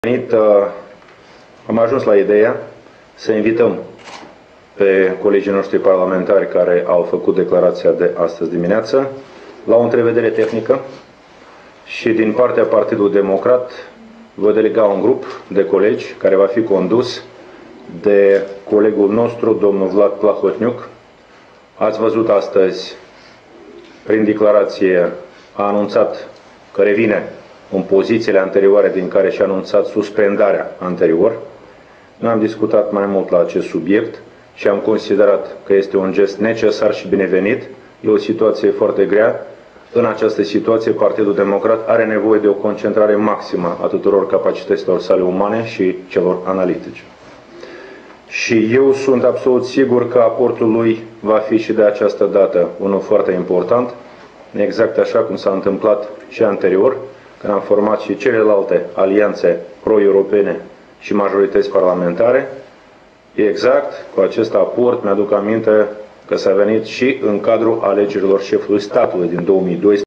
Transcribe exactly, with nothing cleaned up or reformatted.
Venit, am ajuns la ideea să invităm pe colegii noștri parlamentari care au făcut declarația de astăzi dimineață la o întrevedere tehnică și din partea Partidului Democrat vă delega un grup de colegi care va fi condus de colegul nostru, domnul Vlad Plahotniuc. Ați văzut astăzi, prin declarație, a anunțat că revine în pozițiile anterioare din care și-a anunțat suspendarea anterior. Noi am discutat mai mult la acest subiect și am considerat că este un gest necesar și binevenit. E o situație foarte grea. În această situație, Partidul Democrat are nevoie de o concentrare maximă a tuturor capacităților sale umane și celor analitice. Și eu sunt absolut sigur că aportul lui va fi și de această dată unul foarte important, exact așa cum s-a întâmplat și anterior, când am format și celelalte alianțe pro-europene și majorități parlamentare. Exact cu acest aport mi-aduc aminte că s-a venit și în cadrul alegerilor șefului statului din două mii doisprezece.